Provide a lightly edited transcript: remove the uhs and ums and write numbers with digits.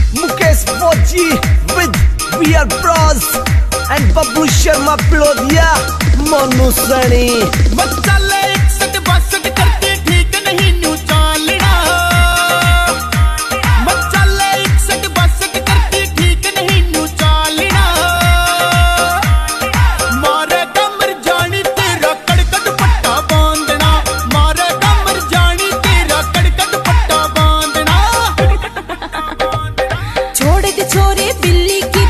Mukesh Boji with We Are Bros and Babu Sharma Plodia Monu Sani. बच्चाले 61-62 करके ठीक नहीं new चालना। बच्चाले 61-62 करके ठीक नहीं न्यू चालना। मारे कमर जानी तेरा कड़कड़ पट्टा बांधना। मारे कमर जानी तेरा कड़कड़ पट्टा बांधना। छोड़ दे छोरे बिल्ली की